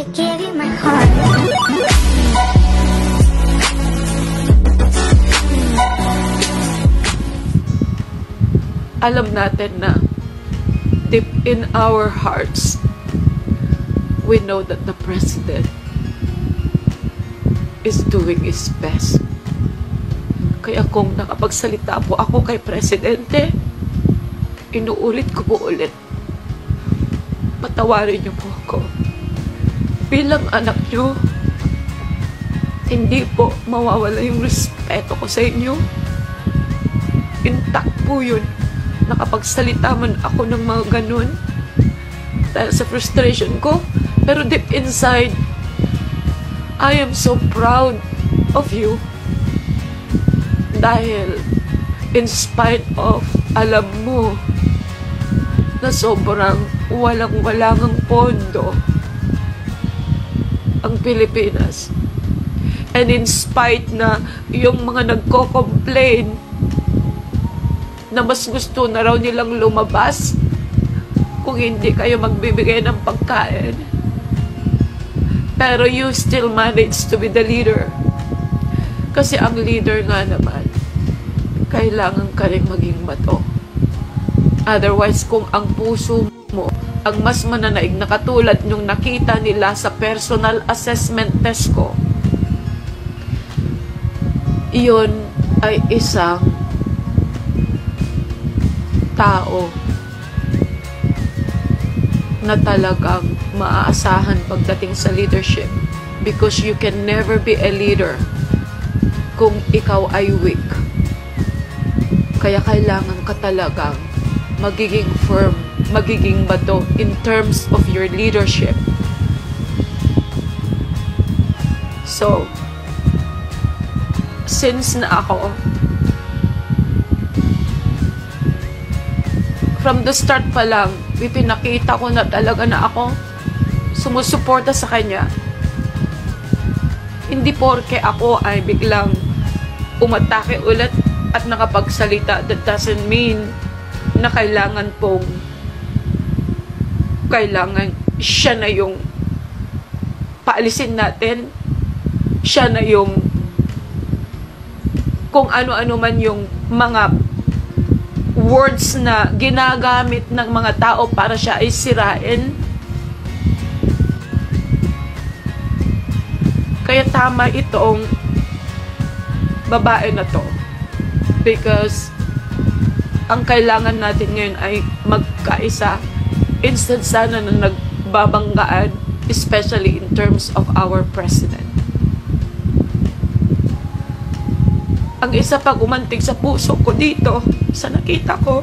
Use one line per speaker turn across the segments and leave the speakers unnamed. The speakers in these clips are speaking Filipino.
Give you my heart.
Alam natin na deep in our hearts, we know that the President is doing his best. Kaya kung nakapagsalita po ako kay Presidente, inuulit ko po ulit, patawarin niyo po ako. Bilang anak niyo, hindi po mawawala yung respeto ko sa inyo. Intact po yun. Nakapagsalita man ako ng mga ganun dahil sa frustration ko, pero deep inside, I am so proud of you. Dahil in spite of alam mo na sobrang walang-walang pondo ang Pilipinas, and in spite na yung mga nagko-complain na mas gusto na raw nilang lumabas kung hindi kayo magbibigay ng pagkain, pero you still manage to be the leader. Kasi ang leader nga naman, kailangan ka rin maging mato. Otherwise, kung ang puso mo ang mas mananaig na katulad yung nakita nila sa personal assessment test ko, iyon ay isang tao na talagang maaasahan pagdating sa leadership, because you can never be a leader kung ikaw ay weak. Kaya kailangan ka talagang magiging firm, magiging bato in terms of your leadership. So, since na ako, from the start pa lang, ipinakita ko na talaga na ako sumusuporta sa kanya. Hindi porke ako ay biglang umatake ulit at nakapagsalita, that doesn't mean na kailangan siya na yung paalisin natin, siya na yung kung ano-ano man yung mga words na ginagamit ng mga tao para siya ay sirain. Kaya tama itong babae na to, because ang kailangan natin ngayon ay magkaisa, instead sana na nagbabanggaan, especially in terms of our president. Ang isa pag umantig sa puso ko dito sa nakita ko,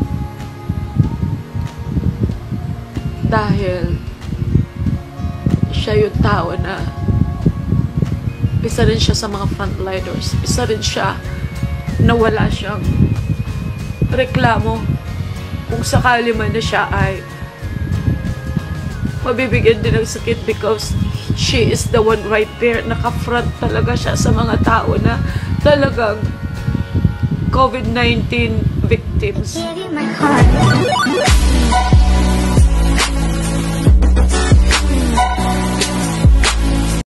dahil siya yung tao na isa rin siya sa mga frontliners, isa rin siya na wala siyang reklamo kung sakali man na siya ay mabibigyan din ng sakit, because she is the one right there, naka-front talaga siya sa mga tao na talagang COVID-19 victims.
Give you my heart.